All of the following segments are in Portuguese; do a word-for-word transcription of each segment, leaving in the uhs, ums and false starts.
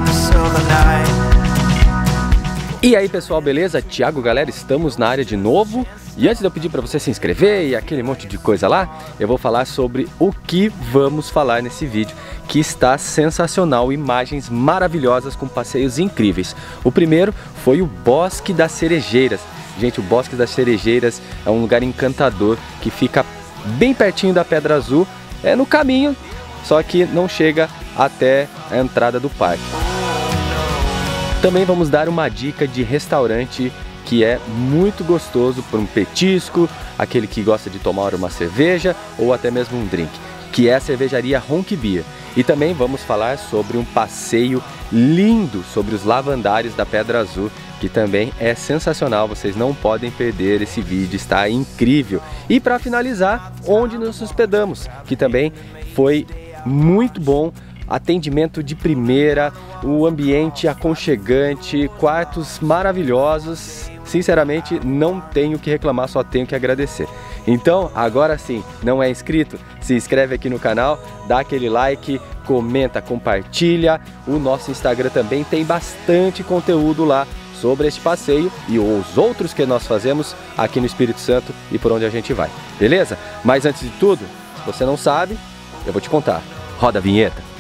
E aí pessoal, beleza? Thiago, galera, estamos na área de novo. E antes de eu pedir para você se inscrever e aquele monte de coisa lá, eu vou falar sobre o que vamos falar nesse vídeo, que está sensacional, imagens maravilhosas com passeios incríveis. O primeiro foi o Bosque das Cerejeiras. Gente, o Bosque das Cerejeiras é um lugar encantador que fica bem pertinho da Pedra Azul, é no caminho, só que não chega até a entrada do parque. Também vamos dar uma dica de restaurante que é muito gostoso para um petisco, aquele que gosta de tomar uma cerveja ou até mesmo um drink, que é a cervejaria Ronk Beer. E também vamos falar sobre um passeio lindo sobre os lavandares da Pedra Azul, que também é sensacional, vocês não podem perder esse vídeo, está incrível. E para finalizar, onde nos hospedamos, que também foi muito bom. Atendimento de primeira, o ambiente aconchegante, quartos maravilhosos. Sinceramente, não tenho o que reclamar, só tenho que agradecer. Então, agora sim, não é inscrito? Se inscreve aqui no canal, dá aquele like, comenta, compartilha. O nosso Instagram também tem bastante conteúdo lá sobre este passeio e os outros que nós fazemos aqui no Espírito Santo e por onde a gente vai, beleza? Mas antes de tudo, se você não sabe, eu vou te contar. Roda a vinheta.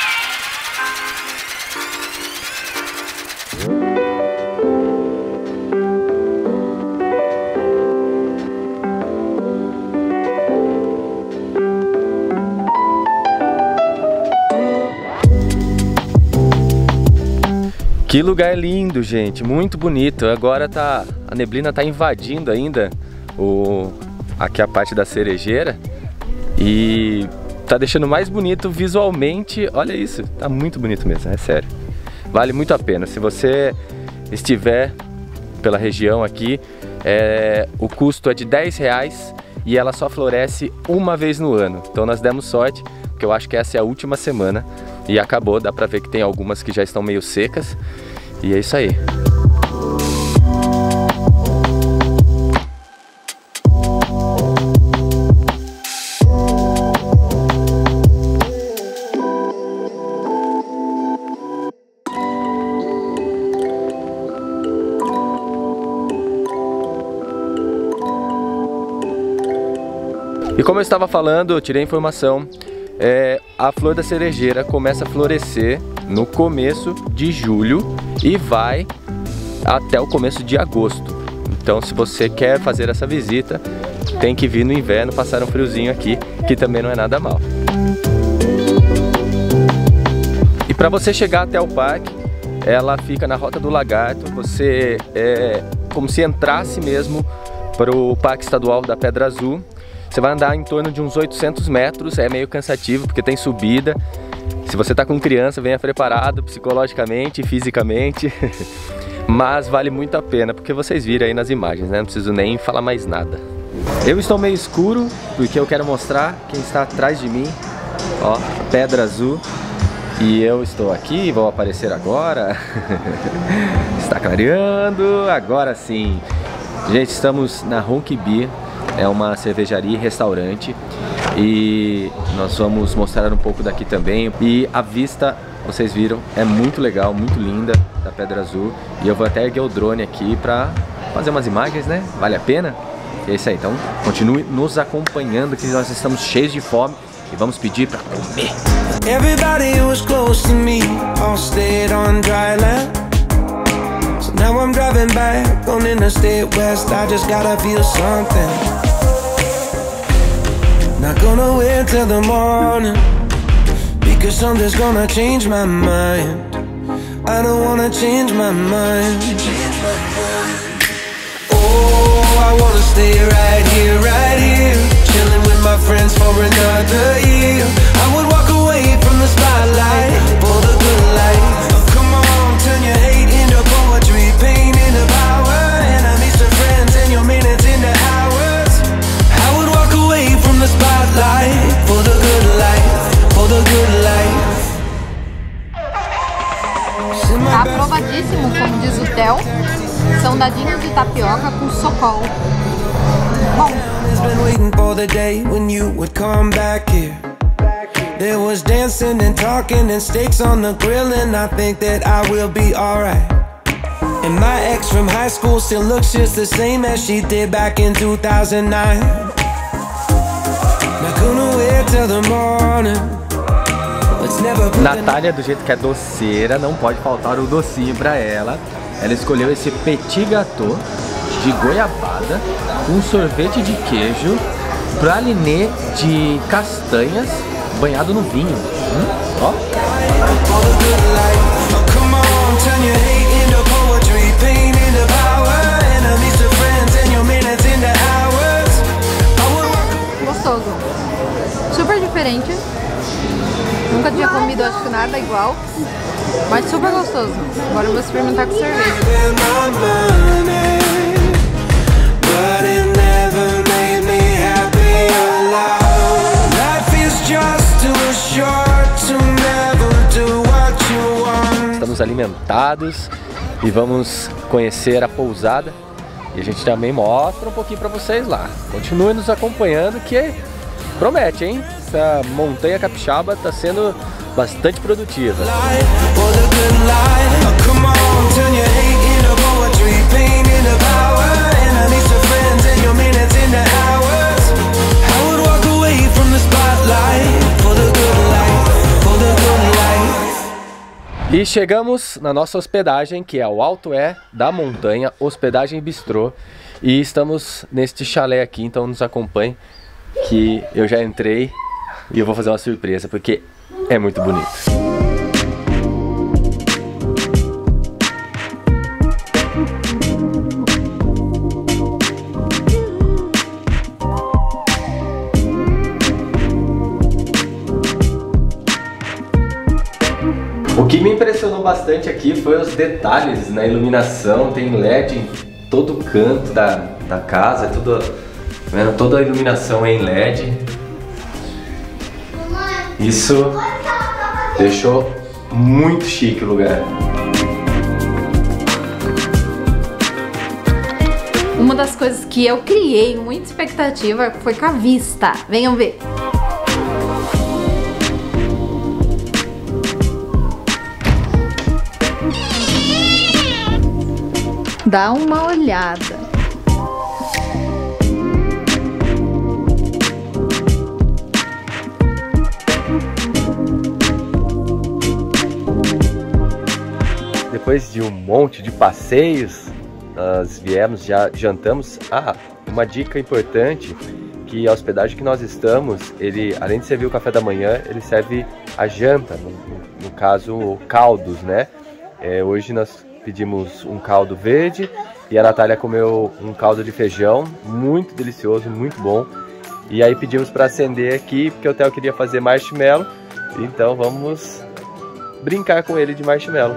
Que lugar lindo, gente, muito bonito. Agora tá, a neblina tá invadindo ainda o, aqui a parte da cerejeira e tá deixando mais bonito visualmente. Olha isso, tá muito bonito mesmo, é sério. Vale muito a pena. Se você estiver pela região aqui, é, o custo é de dez reais e ela só floresce uma vez no ano. Então nós demos sorte, porque eu acho que essa é a última semana e acabou. Dá pra ver que tem algumas que já estão meio secas. E é isso aí. E como eu estava falando, eu tirei a informação, é, a flor da cerejeira começa a florescer no começo de julho e vai até o começo de agosto. Então, se você quer fazer essa visita, tem que vir no inverno, passar um friozinho aqui, que também não é nada mal. E para você chegar até o parque, ela fica na Rota do Lagarto. Você é como se entrasse mesmo para o Parque Estadual da Pedra Azul. Você vai andar em torno de uns oitocentos metros, é meio cansativo porque tem subida. Se você está com criança, venha preparado psicologicamente e fisicamente. Mas vale muito a pena, porque vocês viram aí nas imagens, né? Não preciso nem falar mais nada. Eu estou meio escuro, porque eu quero mostrar quem está atrás de mim. Ó, Pedra Azul. E eu estou aqui, vou aparecer agora. Está clareando, agora sim. Gente, estamos na Ronk Beer. É uma cervejaria e restaurante e nós vamos mostrar um pouco daqui também. E a vista, vocês viram, é muito legal, muito linda da Pedra Azul. E eu vou até erguer o drone aqui pra fazer umas imagens, né? Vale a pena? E é isso aí, então continue nos acompanhando que nós estamos cheios de fome e vamos pedir pra comer. Everybody was close to me, all stayed on dry land. So now I'm driving back on Interstate West, I just gotta feel something. Not gonna wait till the morning, because something's gonna change my mind. I don't wanna change my mind. Oh, I wanna stay right here, right here, chilling with my friends for another year. I would walk away from the spotlight for the good life. Oh, come on, turn your hate into poetry, pain into power, enemies to friends and your minutes into hours. I would walk away from the spotlight for the good life, for the good life. Tá aprovadíssimo, como diz o Theo. São dadinhos de tapioca com socol. Bom. There was dancing and talking and steaks on the grill, and I think that I will be alright. And my ex from high school still looks just the same as she did back in two thousand nine. Not gonna wait till the morning. Natália, do jeito que é doceira, não pode faltar o docinho pra ela. Ela escolheu esse petit gâteau de goiabada com sorvete de queijo, pralinê de castanhas banhado no vinho. Hum, ó. Gostoso. Super diferente. Nunca tinha comido, acho que nada igual. Mas super gostoso. Agora eu vou experimentar com cerveja. Estamos alimentados e vamos conhecer a pousada. E a gente também mostra um pouquinho pra vocês lá. Continue nos acompanhando que promete, hein? Essa montanha capixaba está sendo bastante produtiva. E chegamos na nossa hospedagem, que é o Alto É da Montanha, Hospedagem Bistrô. E estamos neste chalé aqui, então nos acompanhe, que eu já entrei e eu vou fazer uma surpresa, porque é muito bonito. O que me impressionou bastante aqui foi os detalhes na iluminação. Tem L E D em todo canto da, da casa, é tudo, vendo? Toda a iluminação é em L E D. Isso deixou muito chique o lugar. Uma das coisas que eu criei muita expectativa foi com a vista. Venham ver. Dá uma olhada. Depois de um monte de passeios, nós viemos, já jantamos. Ah, uma dica importante, que a hospedagem que nós estamos, ele, além de servir o café da manhã, ele serve a janta, no, no caso, caldos, né? É, hoje nós pedimos um caldo verde e a Natália comeu um caldo de feijão, muito delicioso, muito bom. E aí pedimos para acender aqui, porque o Theo queria fazer marshmallow, então vamos brincar com ele de marshmallow.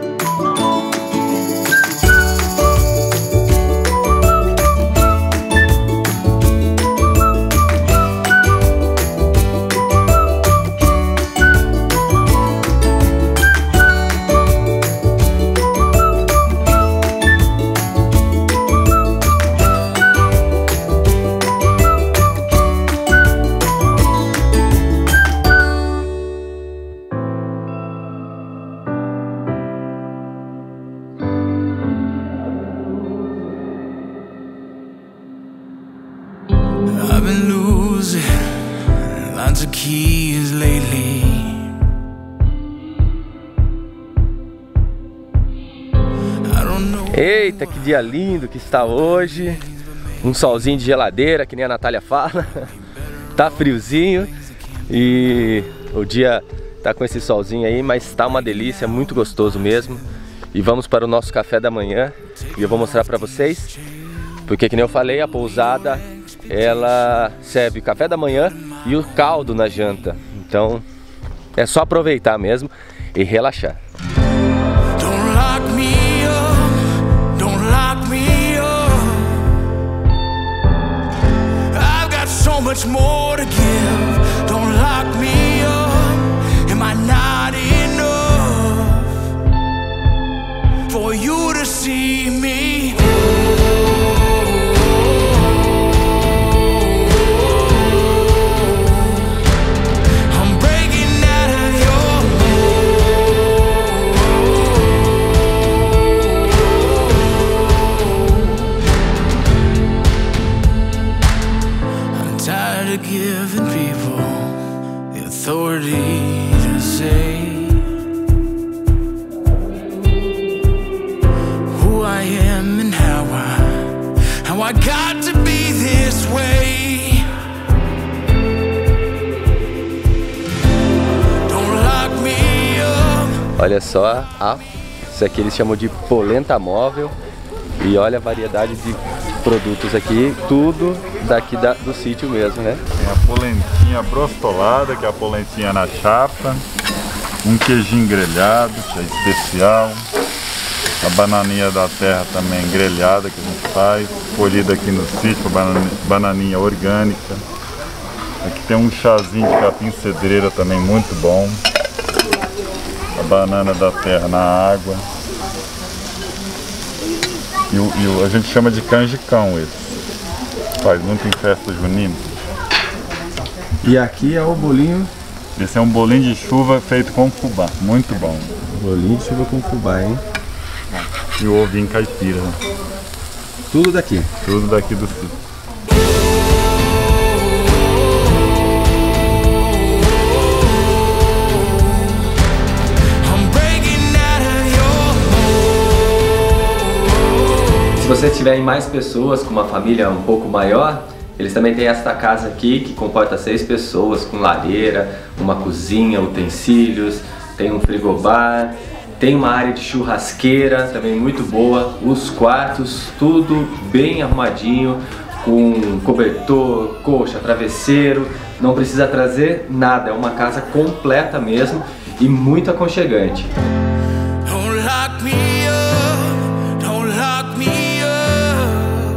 I've been losing lots of keys lately. I don't know. Eita, que dia lindo que está hoje. Um solzinho de geladeira, que nem a Natália fala. Tá friozinho e o dia tá com esse solzinho aí, mas tá uma delícia, muito gostoso mesmo. E vamos para o nosso café da manhã e eu vou mostrar para vocês, porque que nem eu falei, a pousada ela serve o café da manhã e o caldo na janta. Então é só aproveitar mesmo e relaxar. Don't lock me up, don't lock me up. I've got so much more to give. Don't lock me up. Am I not enough for you to see me? I'm breaking out. I got to be this way. Don't lock me up. Olha só, a, isso aqui eles chamam de polenta móvel. E olha a variedade de produtos aqui, tudo daqui da, do sítio mesmo, né? Tem a polentinha brostolada, que é a polentinha na chapa. Um queijinho grelhado, que é especial. A bananinha da terra também grelhada que a gente faz. Colhida aqui no sítio, banana, bananinha orgânica. Aqui tem um chazinho de capim cedreira também muito bom. A banana da terra na água. E, o, e o, a gente chama de canjicão esse. Faz muito em festa junina. E aqui é o bolinho. Esse é um bolinho de chuva feito com fubá. Muito bom. Bolinho de chuva com fubá, hein? E o ovinho caipira. Tudo daqui. Tudo daqui do sítio. Se vocês tiverem mais pessoas, com uma família um pouco maior, eles também têm esta casa aqui que comporta seis pessoas, com lareira, uma cozinha, utensílios, tem um frigobar, tem uma área de churrasqueira também muito boa, os quartos, tudo bem arrumadinho, com cobertor, colcha, travesseiro, não precisa trazer nada, é uma casa completa mesmo e muito aconchegante. Don't lock me up, don't lock me up.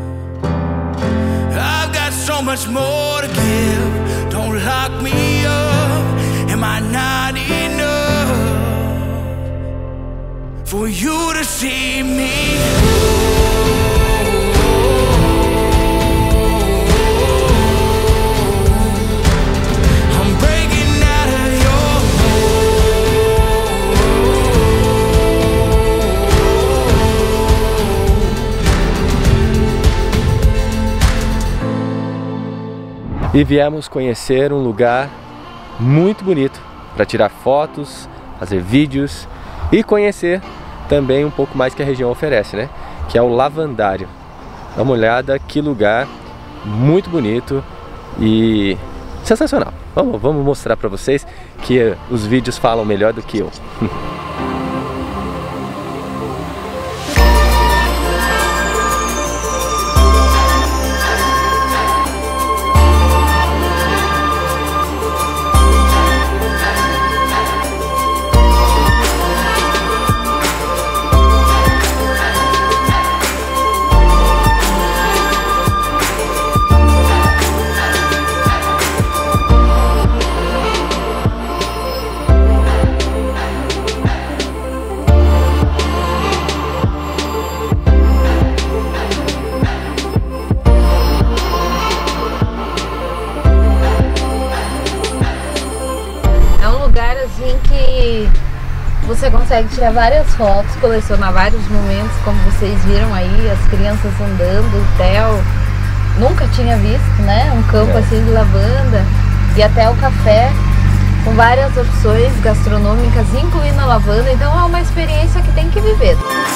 I've got so much more to give. Don't lock me up. Am I not enough for you to see me? E viemos conhecer um lugar muito bonito para tirar fotos, fazer vídeos e conhecer também um pouco mais que a região oferece, né? Que é o Lavandário. Dá uma olhada, que lugar muito bonito e sensacional. Vamos, vamos mostrar para vocês que os vídeos falam melhor do que eu. Que você consegue tirar várias fotos, colecionar vários momentos, como vocês viram aí, as crianças andando, o Theo nunca tinha visto, né? Um campo assim de lavanda e até o café com várias opções gastronômicas, incluindo a lavanda, então é uma experiência que tem que viver.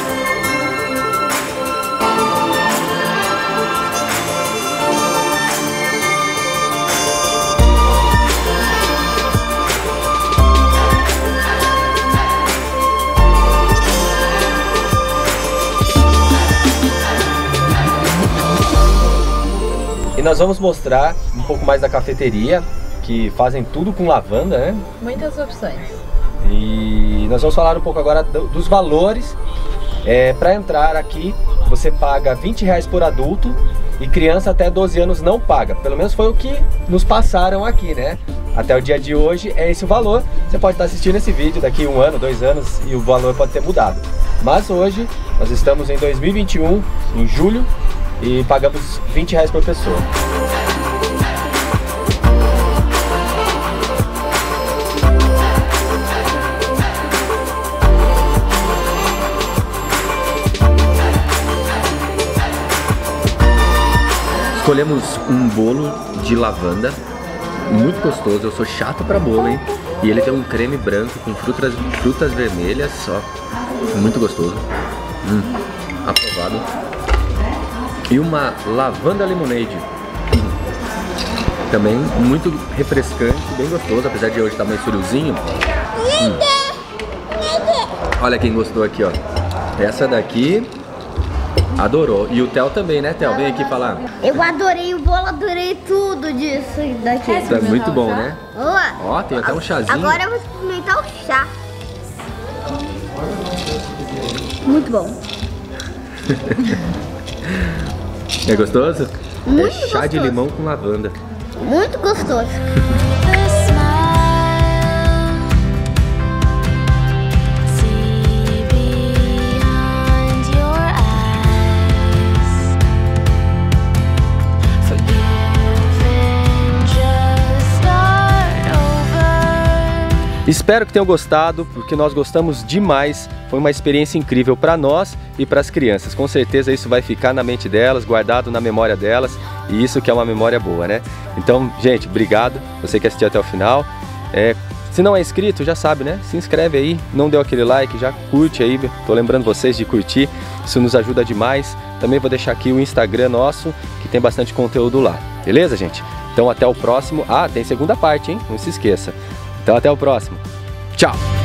E nós vamos mostrar um pouco mais da cafeteria, que fazem tudo com lavanda, né? Muitas opções. E nós vamos falar um pouco agora do, dos valores. É, para entrar aqui, você paga vinte reais por adulto e criança até doze anos não paga. Pelo menos foi o que nos passaram aqui, né? Até o dia de hoje é esse o valor. Você pode estar assistindo esse vídeo daqui um ano, dois anos e o valor pode ter mudado. Mas hoje, nós estamos em dois mil e vinte e um, em julho, e pagamos vinte reais por pessoa. Escolhemos um bolo de lavanda, muito gostoso. Eu sou chato pra bolo, hein? E ele tem um creme branco com frutas, frutas vermelhas, ó, muito gostoso. Hum, aprovado. E uma lavanda lemonade. Também muito refrescante, bem gostoso, apesar de hoje estar meio friozinho. Hum. Olha quem gostou aqui, ó. Essa daqui adorou. E o Theo também, né, Theo? Vem aqui falar. Eu adorei o bolo, adorei tudo disso daqui. Isso é muito bom, né? Ó, Ó, tem até um chazinho. agora eu vou experimentar o chá. Muito bom. É gostoso? Muito é chá gostoso. de limão com lavanda. Muito gostoso. Espero que tenham gostado, porque nós gostamos demais. Foi uma experiência incrível para nós e para as crianças. Com certeza isso vai ficar na mente delas, guardado na memória delas, e isso que é uma memória boa, né? Então, gente, obrigado, você que assistiu até o final. É, se não é inscrito, já sabe, né? Se inscreve aí, não deu aquele like, já curte aí. Tô lembrando vocês de curtir, isso nos ajuda demais. Também vou deixar aqui o Instagram nosso, que tem bastante conteúdo lá. Beleza, gente? Então até o próximo. Ah, tem segunda parte, hein? Não se esqueça. Então até o próximo. Tchau!